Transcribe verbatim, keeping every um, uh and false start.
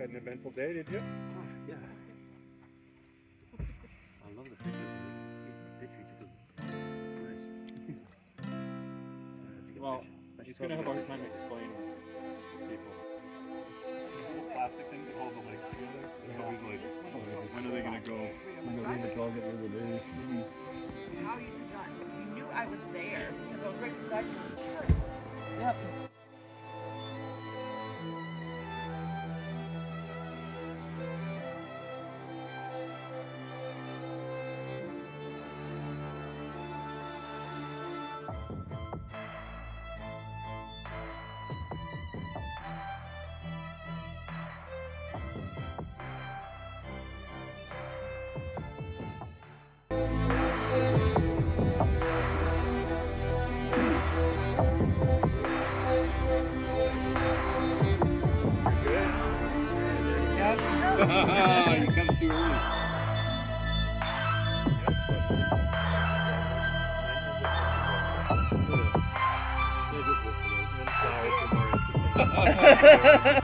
had an eventful day, did you? Oh, yeah. I love the pictures. The pictures you took. Nice. Well, he's going to have a hard time explaining to people. Little plastic things that hold the legs together. It's always like, when are they going to go? When are they going to go get rid of this? How you done? You knew I was there because I was right beside you. Yep. You come too early. Flowers for more